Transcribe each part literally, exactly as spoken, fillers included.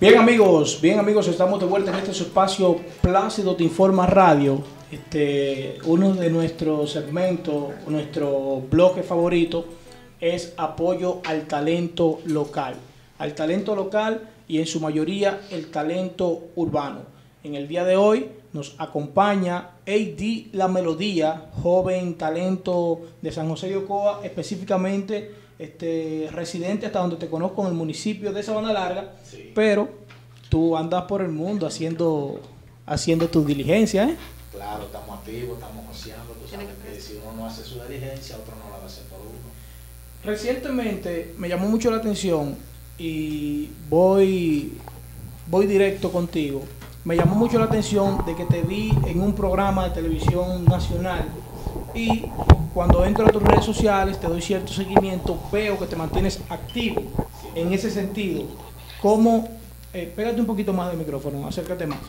Bien amigos, bien amigos, estamos de vuelta en este su espacio Plácido Te Informa Radio. Este, uno de nuestros segmentos, nuestro bloque favorito es apoyo al talento local. Al talento local y en su mayoría el talento urbano. En el día de hoy nos acompaña A D La Melodía, joven talento de San José de Ocoa, específicamente este, residente hasta donde te conozco en el municipio de Sabana Larga, sí. Pero tú andas por el mundo haciendo, haciendo tu diligencia, ¿eh? Claro, estamos activos, estamos haciendo, tú sabes que si uno no hace su diligencia, otro no la va a hacer por uno. Recientemente me llamó mucho la atención y voy, voy directo contigo. Me llamó mucho la atención de que te vi en un programa de televisión nacional y cuando entro a tus redes sociales, te doy cierto seguimiento, veo que te mantienes activo en ese sentido. ¿Cómo, eh, pégate un poquito más del micrófono, acércate más.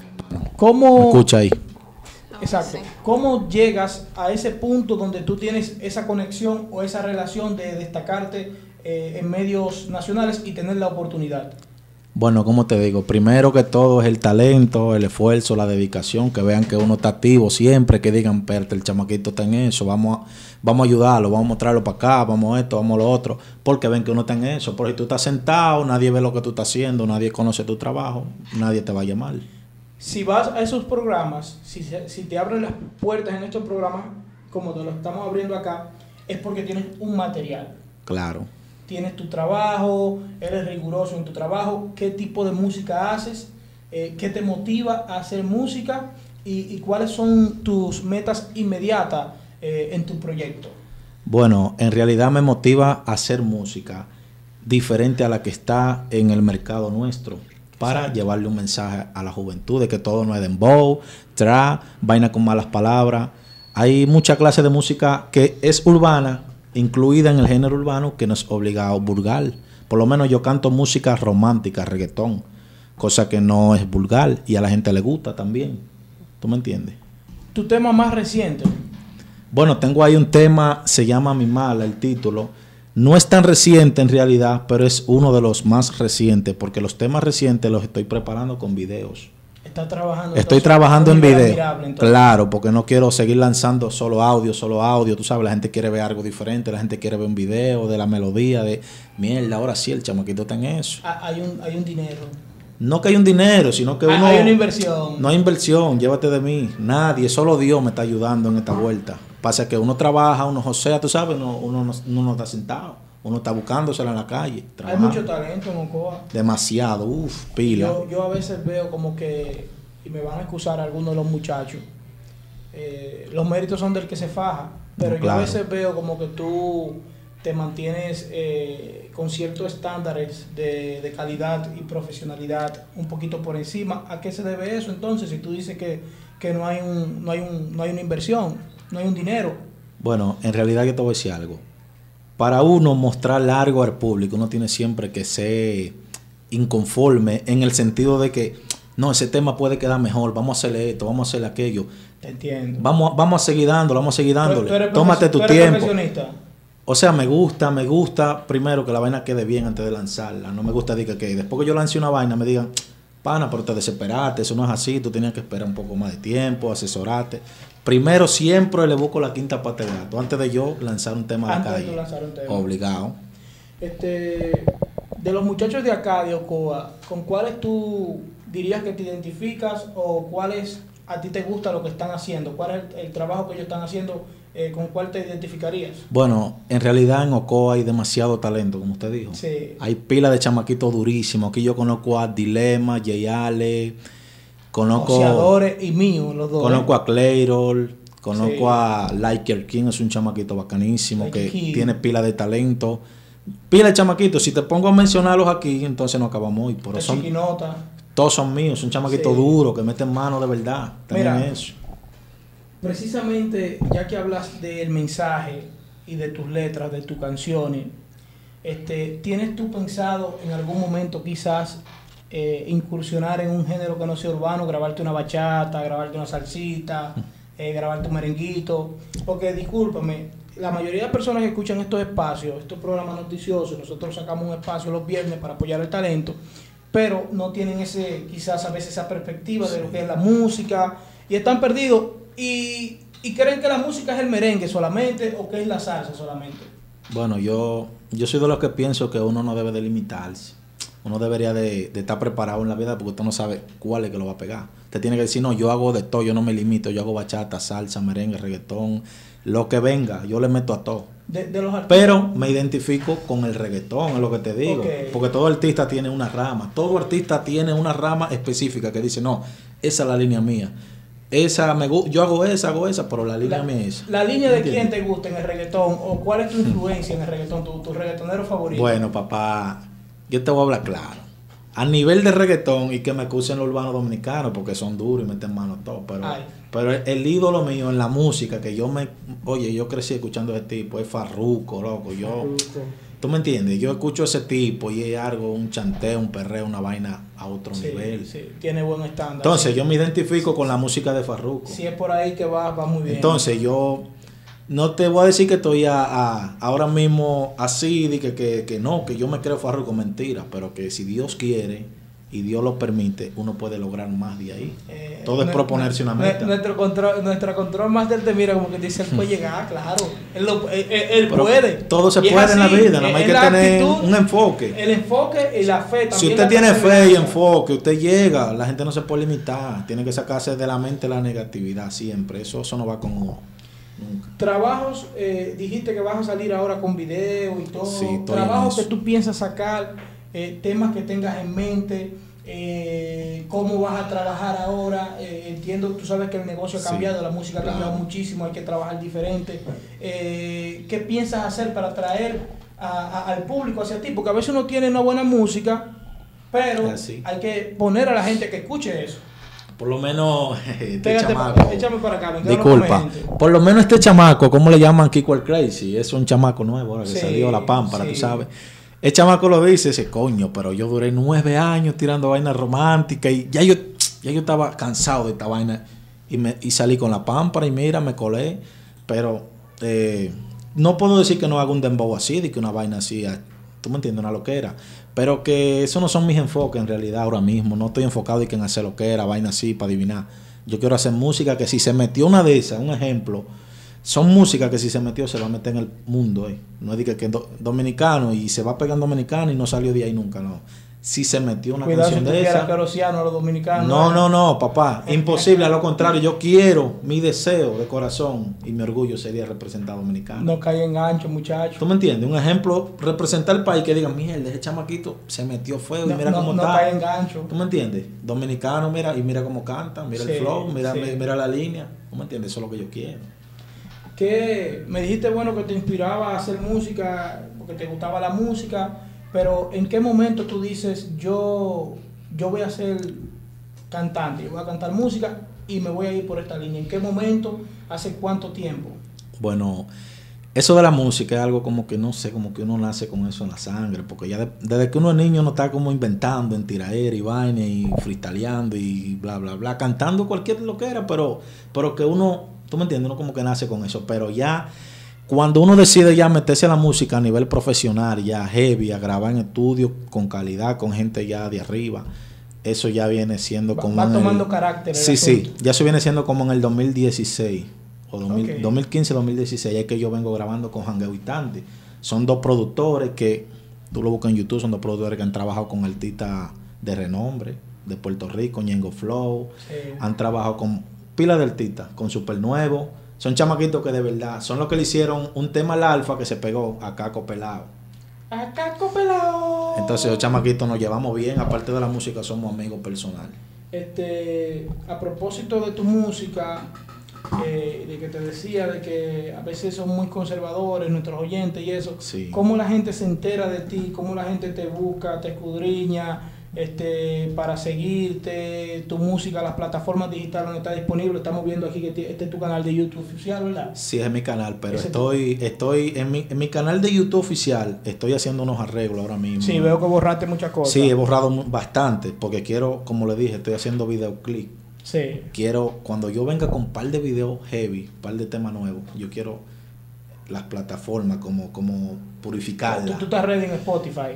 ¿Cómo, ¿Me escucha ahí? Exacto. ¿Cómo llegas a ese punto donde tú tienes esa conexión o esa relación de destacarte eh, en medios nacionales y tener la oportunidad? Bueno, como te digo, primero que todo es el talento, el esfuerzo, la dedicación, que vean que uno está activo siempre, que digan, espérate, el chamaquito está en eso, vamos a, vamos a ayudarlo, vamos a mostrarlo para acá, vamos a esto, vamos a lo otro, porque ven que uno está en eso. Porque si tú estás sentado, nadie ve lo que tú estás haciendo, nadie conoce tu trabajo, nadie te va a llamar. Si vas a esos programas, si, si te abren las puertas en estos programas, como te lo estamos abriendo acá, es porque tienes un material. Claro. Tienes tu trabajo, eres riguroso en tu trabajo, qué tipo de música haces, eh, qué te motiva a hacer música y, y cuáles son tus metas inmediatas eh, en tu proyecto. Bueno, en realidad me motiva a hacer música diferente a la que está en el mercado nuestro, para Exacto. llevarle un mensaje a la juventud de que todo no es dembow, trap, vaina con malas palabras. Hay mucha clase de música que es urbana, incluida en el género urbano, que no es obligado vulgar. Por lo menos yo canto música romántica, reggaetón, cosa que no es vulgar y a la gente le gusta también. ¿Tú me entiendes? ¿Tu tema más reciente? Bueno, tengo ahí un tema, se llama Mi Mala, el título. No es tan reciente en realidad, pero es uno de los más recientes, porque los temas recientes los estoy preparando con videos. ¿Estás trabajando? Estoy trabajando en video. Claro, porque no quiero seguir lanzando solo audio, solo audio. Tú sabes, la gente quiere ver algo diferente, la gente quiere ver un video de la melodía, de mierda, ahora sí, el chamaquito está en eso. Ah, hay un, hay un dinero. No que hay un dinero, sino que uno... Hay una inversión. No hay inversión, llévate de mí. Nadie, solo Dios me está ayudando en esta vuelta. Pasa que uno trabaja, uno josea, tú sabes, uno, uno, no, uno no está sentado. Uno está buscándosela en la calle. Trabajando. Hay mucho talento en Ocoa. Demasiado, uff, pila. Yo, yo a veces veo como que, y me van a excusar algunos de los muchachos, eh, los méritos son del que se faja, pero no, claro. Yo a veces veo como que tú te mantienes eh, con ciertos estándares de, de calidad y profesionalidad un poquito por encima. ¿A qué se debe eso entonces? Si tú dices que, que no hay un, no hay un, no hay una inversión, no hay un dinero. Bueno, en realidad yo te voy a decir algo. Para uno mostrar algo al público, uno tiene siempre que ser inconforme en el sentido de que no, ese tema puede quedar mejor, vamos a hacerle esto, vamos a hacerle aquello. Te entiendo. Vamos, vamos a seguir dándolo, vamos a seguir dándole. ¿Tú eres Tómate tu ¿tú eres tiempo. Profesionista? O sea, me gusta, me gusta primero que la vaina quede bien antes de lanzarla. No me gusta decir que después que yo lance una vaina me digan, pana, pero te desesperaste, eso no es así, tú tenías que esperar un poco más de tiempo, asesorarte. Primero siempre le busco la quinta pata de gato, antes de yo lanzar un tema antes de calle. De lanzar un tema. Obligado. Este, de los muchachos de acá, de Ocoa, ¿con cuáles tú dirías que te identificas o cuáles a ti te gusta lo que están haciendo? ¿Cuál es el, el trabajo que ellos están haciendo? Eh, ¿Con cuál te identificarías? Bueno, en realidad en Ocoa hay demasiado talento, como usted dijo. Sí. Hay pila de chamaquitos durísimos. Aquí yo conozco a Dilema, Jay Ale, conozco... Boxeadores y míos, los dos. Conozco ¿eh? a Clayrol, conozco sí. a Liker King, es un chamaquito bacanísimo, Like que King. tiene pila de talento. Pila de chamaquitos. Si te pongo a mencionarlos aquí, entonces no acabamos hoy. Pero son, chiquinota. Todos son míos, son chamaquitos sí. duros, que meten mano de verdad. También Mira, eso. Precisamente, ya que hablas del mensaje y de tus letras, de tus canciones, este, ¿tienes tú pensado en algún momento quizás eh, incursionar en un género que no sea urbano, grabarte una bachata, grabarte una salsita, eh, grabarte un merenguito? Porque discúlpame, la mayoría de personas que escuchan estos espacios, estos programas noticiosos, nosotros sacamos un espacio los viernes para apoyar el talento, pero no tienen ese, quizás a veces esa perspectiva de lo que es la música, y están perdidos, y, y creen que la música es el merengue solamente, o que es la salsa solamente. Bueno, yo, yo soy de los que pienso que uno no debe de limitarse. Uno debería de, de estar preparado en la vida porque usted no sabe cuál es que lo va a pegar. Usted tiene que decir, no, yo hago de todo, yo no me limito, yo hago bachata, salsa, merengue, reggaetón, lo que venga, yo le meto a todo. De, de los artistas. Pero me identifico con el reggaetón, es lo que te digo. Okay. Porque todo artista tiene una rama, todo artista tiene una rama específica que dice, no, esa es la línea mía. Esa me yo hago esa, hago esa, pero la línea la, mía es. ¿La línea de quién te gusta en el reggaetón? ¿O cuál es tu influencia en el reggaetón? ¿Tu, tu reggaetonero favorito? Bueno, papá, yo te voy a hablar claro. A nivel de reggaetón, y que me acusen los urbanos dominicanos, porque son duros y meten mano todo, pero, pero el, el ídolo mío en la música, que yo me, oye, yo crecí escuchando ese tipo, es Farruko, loco, yo, Farruko. ¿Tú me entiendes? Yo escucho ese tipo y es algo, un chanteo, un perreo, una vaina a otro sí, nivel. Sí, tiene buen estándar. Entonces, sí. yo me identifico con la música de Farruko. Si es por ahí que va, va muy bien. Entonces, yo no te voy a decir que estoy a, a, ahora mismo así, de que, que, que no, que yo me creo Farruko, mentira, pero que si Dios quiere y Dios lo permite, uno puede lograr más de ahí. Eh, Todo es proponerse una meta. Nuestro control, nuestra control master te mira como que dice, él puede llegar, claro. Él, lo, él, él puede. Todo se puede así, en la vida, nada más hay que tener actitud, un enfoque. El enfoque y la fe también. Si usted tiene fe y enfoque, usted llega, la gente no se puede limitar. Tiene que sacarse de la mente la negatividad siempre. Eso, eso no va con uno. Nunca. Trabajos, eh, dijiste que vas a salir ahora con video y todo. Sí, trabajos que tú piensas sacar, eh, temas que tengas en mente. Eh, cómo vas a trabajar ahora. Eh, entiendo, tú sabes que el negocio ha cambiado, sí, la música ha cambiado claro. muchísimo, hay que trabajar diferente. Eh, ¿qué piensas hacer para atraer a, a, al público hacia ti? Porque a veces uno tiene una buena música, pero así. Hay que poner a la gente que escuche eso. Por lo menos este Pégate, chamaco, échame para acá, disculpa, por lo menos este chamaco, ¿cómo le llaman? Kiko el Crazy, es un chamaco nuevo ahora que sí, salió la pámpara, sí. Tú sabes. El chamaco lo dice, ese coño, pero yo duré nueve años tirando vainas románticas y ya yo, ya yo estaba cansado de esta vaina y, me, y salí con la pámpara y mira, me colé, pero eh, no puedo decir que no haga un dembow así, de que una vaina así, tú me entiendes, una loquera, pero que eso no son mis enfoques en realidad ahora mismo, no estoy enfocado y que en hacer loquera, vaina así para adivinar. Yo quiero hacer música que si se metió una de esas, un ejemplo, son música que si se metió se va a meter en el mundo, eh. No es de que, que do, dominicano y se va a pegar en dominicano y no salió de ahí nunca, no. Si se metió una Cuidado canción si de esa. A los dominicanos, no, no, no, papá, imposible, a lo contrario, yo quiero, mi deseo de corazón y mi orgullo sería representar a dominicano. No cae en gancho, muchachos. ¿Tú me entiendes? Un ejemplo, representar el país que digan, mierda, ese chamaquito se metió feo y no, mira no, cómo no está. No cae en gancho. ¿Tú me entiendes? Dominicano, mira, y mira cómo canta, mira sí, el flow, mira, sí. mira la línea. ¿Tú me entiendes? Eso es lo que yo quiero. Que me dijiste, bueno, que te inspiraba a hacer música, porque te gustaba la música, pero ¿en qué momento tú dices, yo, yo voy a ser cantante, yo voy a cantar música y me voy a ir por esta línea? ¿En qué momento? ¿Hace cuánto tiempo? Bueno, eso de la música es algo como que no sé, como que uno nace con eso en la sangre, porque ya de, desde que uno es niño uno está como inventando en tiraera y vaina y freestyleando y bla, bla, bla, cantando cualquier lo que era, pero, pero que uno... ¿Tú me entiendes? Uno como que nace con eso, pero ya cuando uno decide ya meterse a la música a nivel profesional, ya heavy, a grabar en estudio con calidad, con gente ya de arriba, eso ya viene siendo como... Va, va tomando el, carácter. Sí, sí, ya eso viene siendo como en el dos mil dieciséis o dos mil, okay. dos mil quince, dos mil dieciséis, es que yo vengo grabando con Jangueo y Tante. Son dos productores que, tú lo buscas en YouTube, son dos productores que han trabajado con artistas de renombre, de Puerto Rico, Ñengo Flow, sí. Han trabajado con... pila de artistas, con Super Nuevo, son chamaquitos que de verdad, son los que le hicieron un tema al Alfa que se pegó a Caco Pelao. A Caco Pelao. Entonces los chamaquitos nos llevamos bien, aparte de la música somos amigos personales. Este, a propósito de tu música, eh, de que te decía de que a veces son muy conservadores nuestros oyentes y eso, sí. ¿Cómo la gente se entera de ti? ¿Cómo la gente te busca, te escudriña? Este, para seguirte, tu música, las plataformas digitales donde está disponible? Estamos viendo aquí que este es tu canal de YouTube oficial, ¿verdad? Sí, es mi canal, pero Ese estoy estoy en mi, en mi canal de YouTube oficial, estoy haciendo unos arreglos ahora mismo. Sí, veo que borraste muchas cosas. Sí, he borrado bastante, porque quiero, como le dije, estoy haciendo videoclip. Sí. Quiero, cuando yo venga con un par de videos heavy, un par de temas nuevos, yo quiero las plataformas como, como purificarlas. ¿Tú, tú estás ready en Spotify?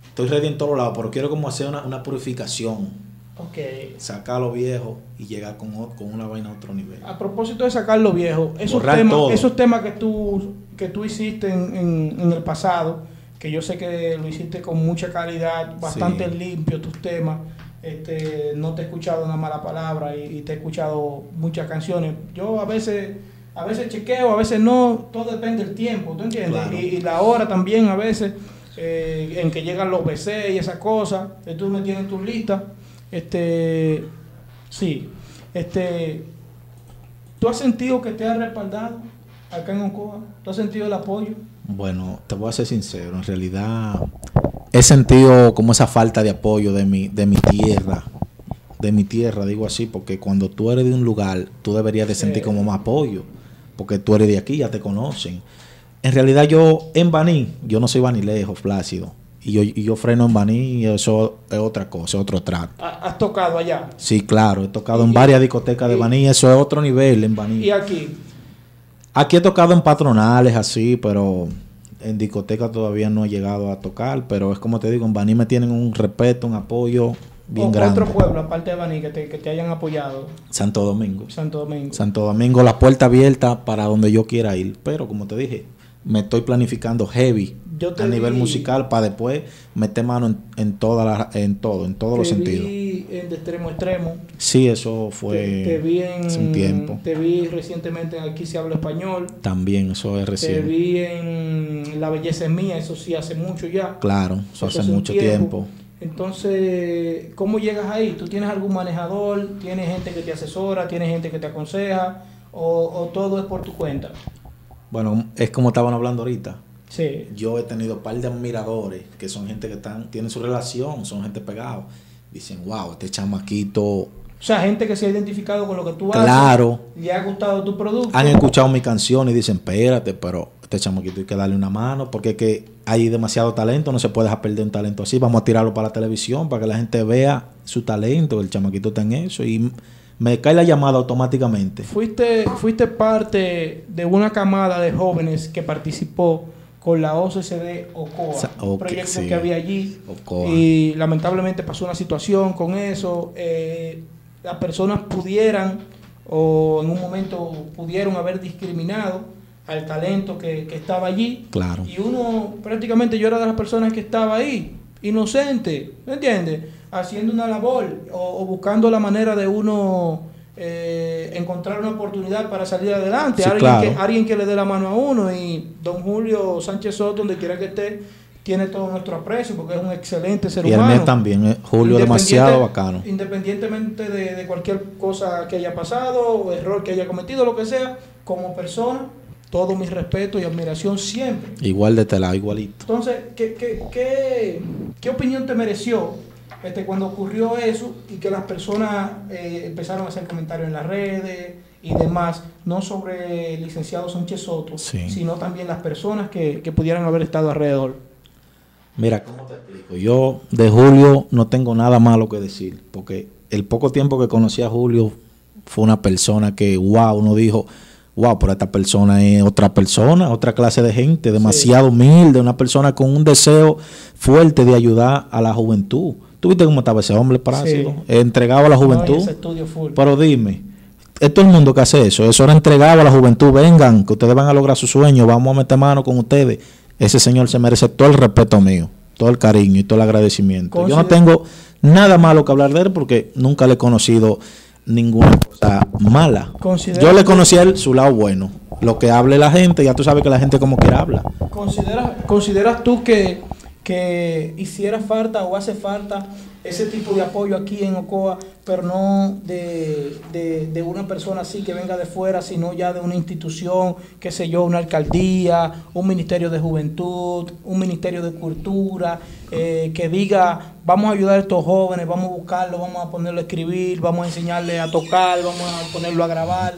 estoy ready en todos lados, pero quiero como hacer una, una purificación. Okay. Sacar lo viejo y llegar con, con una vaina a otro nivel. A propósito de sacar lo viejo, esos temas, esos temas que tú, que tú hiciste en, en, en el pasado, que yo sé que lo hiciste con mucha calidad, bastante sí. limpio tus temas, este, no te he escuchado una mala palabra y, y te he escuchado muchas canciones. Yo a veces, a veces chequeo, a veces no, todo depende del tiempo, ¿tú entiendes? Claro. Y, y la hora también a veces, eh, en que llegan los B C y esas cosas, que tú me tienes en tus listas. Este, sí, este, ¿tú has sentido que te has respaldado acá en Ocoa? ¿Tú has sentido el apoyo? Bueno, te voy a ser sincero, en realidad he sentido como esa falta de apoyo de mi, de mi tierra, de mi tierra, digo así, porque cuando tú eres de un lugar, tú deberías de sentir sí. como más apoyo, porque tú eres de aquí, ya te conocen. En realidad yo, en Baní, yo no soy banilejo, Plácido. Y yo, y yo freno en Baní y eso es otra cosa, otro trato. ¿Has tocado allá? Sí, claro, he tocado en varias discotecas de Baní, eso es otro nivel en Baní. ¿Y aquí? Aquí he tocado en patronales así, pero en discotecas todavía no he llegado a tocar, pero es como te digo, en Baní me tienen un respeto, un apoyo bien o grande. ¿Otro pueblo aparte de Baní que te, que te hayan apoyado? Santo Domingo. Santo Domingo. Santo Domingo, la puerta abierta para donde yo quiera ir, pero como te dije, me estoy planificando heavy a nivel vi, musical para después meter mano en, en toda la, en todo, en todos los sentidos. Te vi en De Extremo a Extremo. Sí, eso fue te, te vi en, hace un tiempo. Te vi recientemente en Aquí se habla español. También, eso es reciente. Te vi en La Belleza es Mía, eso sí hace mucho ya. Claro, eso, eso hace mucho tiempo. tiempo. Entonces, ¿cómo llegas ahí? ¿Tú tienes algún manejador? ¿Tienes gente que te asesora? ¿Tienes gente que te aconseja? ¿O, o todo es por tu cuenta? Bueno, es como estaban hablando ahorita. Sí. Yo he tenido un par de admiradores que son gente que están, tienen su relación, son gente pegada. Dicen, wow, este chamaquito. O sea, gente que se ha identificado con lo que tú haces. Claro. Le ha gustado tu producto. Han escuchado mi canción y dicen, espérate, pero este chamaquito hay que darle una mano porque es que hay demasiado talento, no se puede dejar perder un talento así. Vamos a tirarlo para la televisión para que la gente vea su talento. El chamaquito está en eso y me cae la llamada automáticamente. Fuiste, fuiste parte de una camada de jóvenes que participó con la O C C D Ocoa, okay, un proyecto sí. que había allí. Ocoa. Y lamentablemente pasó una situación con eso. Eh, las personas pudieran, o en un momento pudieron haber discriminado al talento que, que estaba allí. Claro. Y uno, prácticamente yo era de las personas que estaba ahí, inocente, ¿me entiendes? Haciendo una labor o, o buscando la manera de uno eh, encontrar una oportunidad para salir adelante. Sí, alguien, claro. que, alguien que le dé la mano a uno. Y don Julio Sánchez Soto, donde quiera que esté, tiene todo nuestro aprecio porque es un excelente ser y humano. Y el mío también, eh. Julio es demasiado bacano. Independientemente de, de cualquier cosa que haya pasado, o error que haya cometido, lo que sea, como persona, todo mi respeto y admiración siempre. Igual de tela, igualito. Entonces, ¿qué, qué, qué, qué opinión te mereció este, cuando ocurrió eso y que las personas eh, empezaron a hacer comentarios en las redes y demás, no sobre el licenciado Sánchez Soto, sí. sino también las personas que, que pudieran haber estado alrededor? Mira, ¿cómo te explico? Yo de Julio no tengo nada malo que decir, porque el poco tiempo que conocí a Julio fue una persona que, wow, uno dijo, wow, pero esta persona es otra persona, otra clase de gente, demasiado sí. humilde, una persona con un deseo fuerte de ayudar a la juventud. ¿Tú viste cómo estaba ese hombre Plácido? Sí. Entregado a la juventud. No, ese estudio full. Pero dime, es todo el mundo que hace eso. Eso era entregado a la juventud. Vengan, que ustedes van a lograr su sueño. Vamos a meter mano con ustedes. Ese señor se merece todo el respeto mío, todo el cariño y todo el agradecimiento. Yo no tengo nada malo que hablar de él porque nunca le he conocido ninguna cosa mala. Yo le conocí a él su lado bueno. Lo que hable la gente, ya tú sabes que la gente como quiera habla. ¿Consideras, ¿consideras tú que, que hiciera falta o hace falta ese tipo de apoyo aquí en Ocoa, pero no de, de, de una persona así que venga de fuera, sino ya de una institución, qué sé yo, una alcaldía, un ministerio de juventud, un ministerio de cultura, eh, que diga, vamos a ayudar a estos jóvenes, vamos a buscarlo, vamos a ponerlo a escribir, vamos a enseñarle a tocar, vamos a ponerlo a grabar?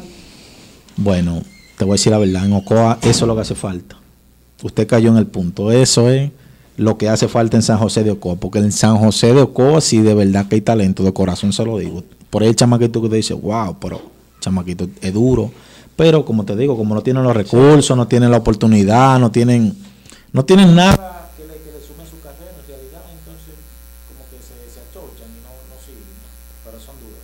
Bueno, te voy a decir la verdad, en Ocoa eso es lo que hace falta. Usted cayó en el punto, eso es lo que hace falta en San José de Ocoa, porque en San José de Ocoa sí de verdad que hay talento, de corazón se lo digo. Por ahí el chamaquito que te dice, wow, pero chamaquito es duro, pero como te digo, como no tienen los recursos, no tienen la oportunidad, no tienen no tienen nada que le, que le sume su carrera en realidad. sí, pero son duros.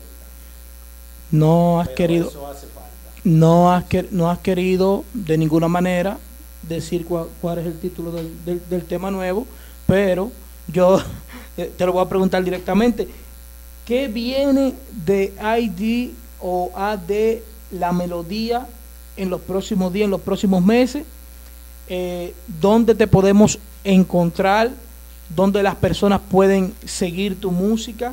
No has Pero querido, eso hace falta. no has, que- no has querido de ninguna manera decir cuál, cuál es el título del, del- del tema nuevo, pero yo eh, te lo voy a preguntar directamente. ¿Qué viene de I D o A D La Melodía en los próximos días, en los próximos meses? Eh, ¿Dónde te podemos encontrar? ¿Dónde las personas pueden seguir tu música?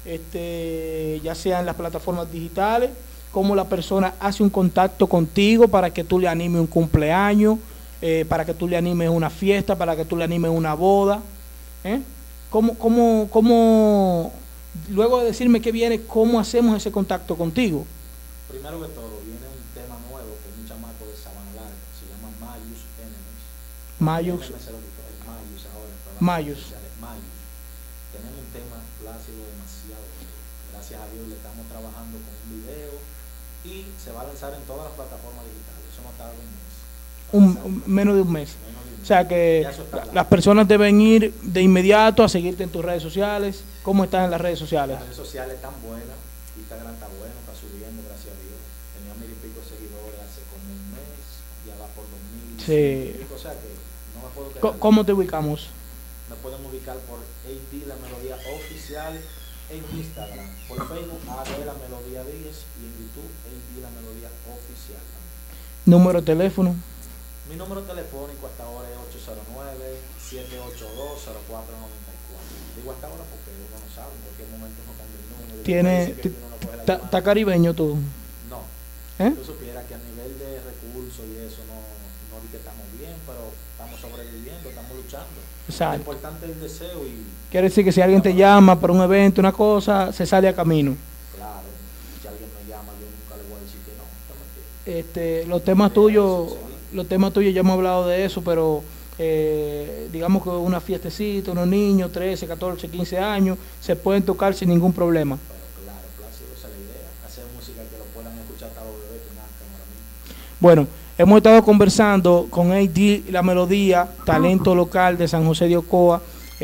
Este, ya sea en las plataformas digitales, cómo la persona hace un contacto contigo para que tú le animes un cumpleaños, eh, para que tú le animes una fiesta, para que tú le animes una boda. ¿eh? ¿Cómo, cómo, cómo, luego de decirme qué viene, cómo hacemos ese contacto contigo? Primero que todo, viene un tema nuevo con un chamaco de Sabana Larga, se llama Mayus Enemies. Mayus. Enemies se lo quitó, es Mayus ahora. pero Mayus. es Mayus. Tenemos un tema plácido demasiado bueno. Gracias a Dios le estamos trabajando con un video y se va a lanzar en todas las plataformas digitales. Eso no tarda un mes. Un, un- menos de un mes. Menos de un O sea mes. que Ya eso está la- claro. las personas deben ir de inmediato a seguirte en tus redes sociales. ¿Cómo estás en las redes sociales? Las redes sociales están buenas, Instagram está bueno, está subiendo, gracias a Dios. Tenía mil y pico seguidores hace como un mes, ya va por dos mil Sí. y pico, o sea que no me puedo quedar. Co- ¿Cómo te ubicamos? Me pueden ubicar por A D La Melodía Oficial en Instagram, por Facebook A D La Melodía diez y en YouTube A D La Melodía Oficial también. Número de teléfono. Mi número telefónico hasta ahora es ocho cero nueve, siete ocho dos, cero cuatro nueve cuatro. Digo hasta ahora porque uno no sabe, en cualquier momento uno cambia el número. y Tiene, dice que uno no coge la llamada. ¿Está caribeño tú? No. ¿Eh? Yo supiera que a nivel de recursos y eso no, no di que estamos bien, pero estamos sobreviviendo, estamos luchando. Lo Exacto. importante es el deseo y Quiere decir que si alguien te llama para un evento, una cosa, se sale a camino. claro, si alguien me llama yo nunca le voy a decir que no. ¿Usted me entiende? Este, los temas tuyos, Eso, sí. los temas tuyos ya hemos hablado de eso, pero eh, digamos que una fiestecita, unos niños, trece, catorce, quince años, se pueden tocar sin ningún problema. Pero claro, Plácido, esa es la idea, hacer música que lo puedan escuchar hasta los bebés que nazcan ahora mismo. Bueno, hemos estado conversando con A D La Melodía, talento local de San José de Ocoa,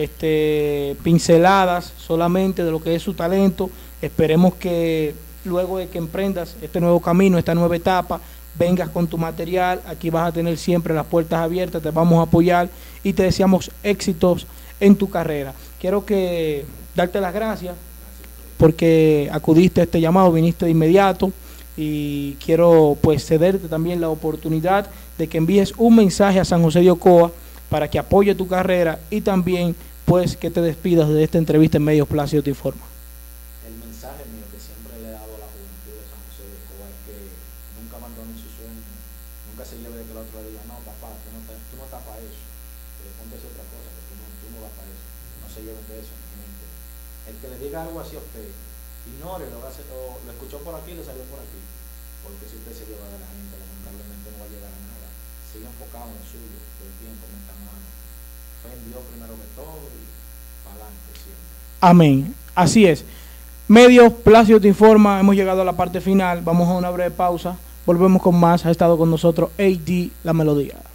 este, pinceladas solamente de lo que es su talento. Esperemos que luego de que emprendas este nuevo camino, esta nueva etapa, vengas con tu material. Aquí vas a tener siempre las puertas abiertas, te vamos a apoyar y te deseamos éxitos en tu carrera. Quiero que darte las gracias porque acudiste a este llamado, viniste de inmediato y quiero pues cederte también la oportunidad de que envíes un mensaje a San José de Ocoa para que apoye tu carrera y también pues que te despidas de esta entrevista en Medios Plácido Te Informa. El mensaje mío que siempre le he dado a la juventud de San José de Ocoa es que nunca abandonen su sueño, nunca se lleve de que el otro le diga, no papá, tú no, te, tú no estás para eso, eh, ponte a hacer otra cosa, que tú no, tú no vas para eso, no se lleven de eso, mi gente. El que le diga algo así a usted, ignore, lo, hace, o, lo escuchó por aquí, le salió por aquí, porque si usted se lleva de la gente, lamentablemente no va a llegar a nada. Siga enfocado en lo suyo, todo el tiempo, meta mano, fe en Dios primero que todo y para adelante siempre. Amén. Así es. Medios Plácido Te Informa, hemos llegado a la parte final, vamos a una breve pausa, volvemos con más, ha estado con nosotros A D La Melodía.